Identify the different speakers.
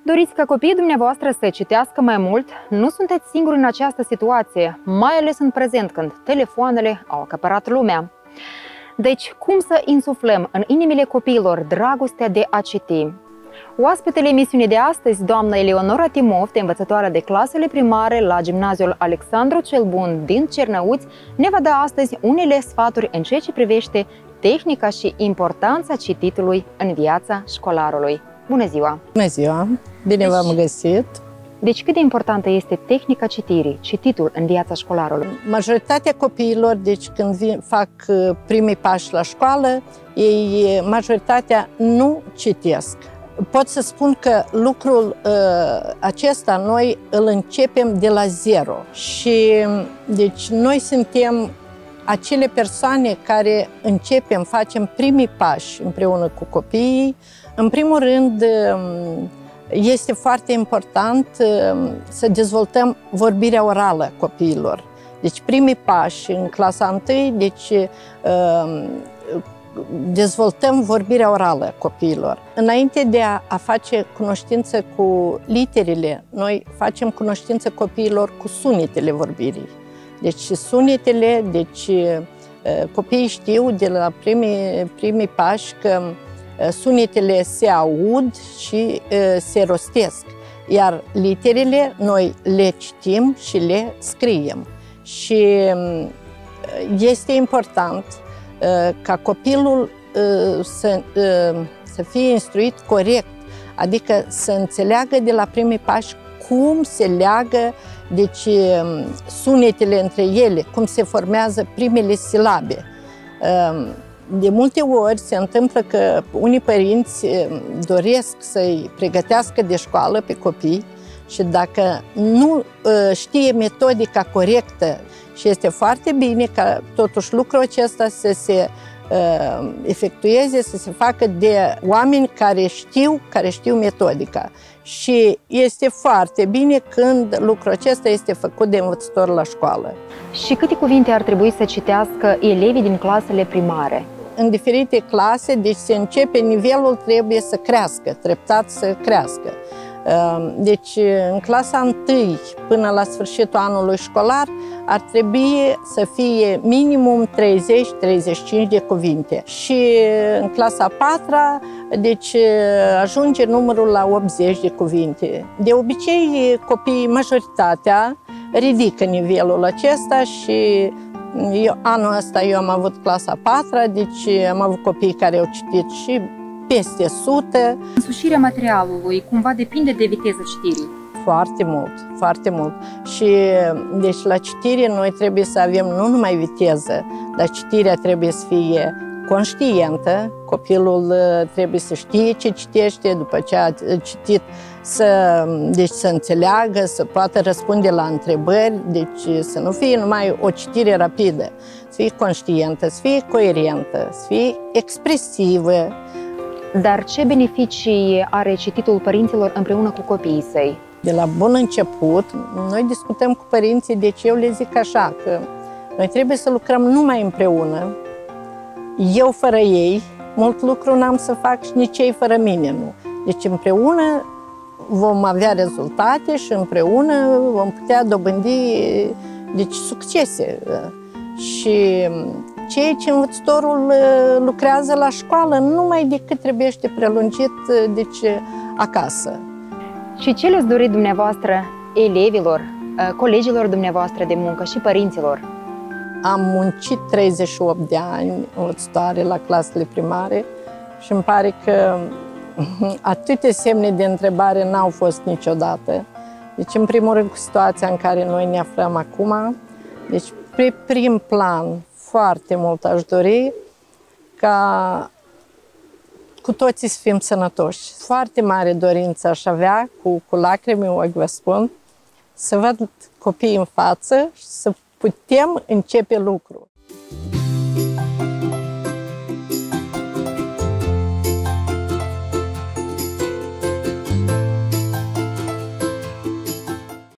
Speaker 1: Doriți ca copiii dumneavoastră să citească mai mult? Nu sunteți singuri în această situație, mai ales în prezent, când telefoanele au acaparat lumea. Deci, cum să insuflăm în inimile copiilor dragostea de a citi? Oaspetele emisiunii de astăzi, doamna Eleonora Timofte, învățătoare de clasele primare la Gimnaziul Alexandru cel Bun din Cernăuți, ne va da astăzi unele sfaturi în ceea ce privește tehnica și importanța cititului în viața școlarului. Bună ziua!
Speaker 2: Bună ziua! Bine v-am găsit!
Speaker 1: Deci cât de importantă este tehnica citirii, cititul în viața școlarului?
Speaker 2: Majoritatea copiilor, deci când fac primii pași la școală, majoritatea nu citesc. Pot să spun că lucrul acesta noi îl începem de la zero și deci noi suntem acele persoane care facem primii pași împreună cu copiii. În primul rând, este foarte important să dezvoltăm vorbirea orală copiilor. Deci primii pași în clasa 1, deci dezvoltăm vorbirea orală copiilor. Înainte de a face cunoștință cu literele, noi facem cunoștință copiilor cu sunetele vorbirii. Deci sunetele, copiii știu de la primii pași că sunetele se aud și se rostesc, iar literele noi le citim și le scriem. Și este important ca copilul să fie instruit corect, adică să înțeleagă de la primii pași cum se leagă sunetele între ele, cum se formează primele silabe. De multe ori se întâmplă că unii părinți doresc să-i pregătească de școală pe copii și dacă nu știe metodica corectă, și este foarte bine ca totuși lucrul acesta să se efectueze, să se facă de oameni care știu metodica. Și este foarte bine când lucrul acesta este făcut de învățător la școală.
Speaker 1: Și câte cuvinte ar trebui să citească elevii din clasele primare?
Speaker 2: În diferite clase, deci se începe, nivelul trebuie să crească, treptat să crească. Deci în clasa 1 până la sfârșitul anului școlar ar trebui să fie minimum 30-35 de cuvinte. Și în clasa 4-a, deci ajunge numărul la 80 de cuvinte. De obicei, copiii, majoritatea, ridică nivelul acesta și anul ăsta eu am avut clasa 4-a, deci am avut copii care au citit și peste 100.
Speaker 1: Însușirea materialului cumva depinde de viteza citirii?
Speaker 2: Foarte mult, foarte mult. Și deci la citire noi trebuie să avem nu numai viteză, dar citirea trebuie să fie conștientă. Copilul trebuie să știe ce citește, după ce a citit să înțeleagă, să poată răspunde la întrebări, deci să nu fie numai o citire rapidă, să fie conștientă, să fie coerentă, să fie expresivă.
Speaker 1: Dar ce beneficii are cititul părinților împreună cu copiii săi?
Speaker 2: De la bun început, noi discutăm cu părinții, deci eu le zic așa, că noi trebuie să lucrăm numai împreună. Eu fără ei, mult lucru n-am să fac și nici ei fără mine nu. Deci împreună vom avea rezultate și împreună vom putea dobândi succese. Și ceea ce învățătorul lucrează la școală, numai decât trebuiește prelungit acasă.
Speaker 1: Și ce le-ați dorit dumneavoastră, elevilor, colegilor dumneavoastră de muncă și părinților?
Speaker 2: Am muncit 38 de ani învățătoare la clasele primare și îmi pare că atâtea semne de întrebare n-au fost niciodată. Deci, în primul rând, cu situația în care noi ne aflăm acum, deci, pe prim plan, foarte mult aș dori ca cu toții să fim sănătoși. Foarte mare dorință aș avea, cu lacrimi în ochi vă spun, să văd copiii în față și să putem începe lucrul.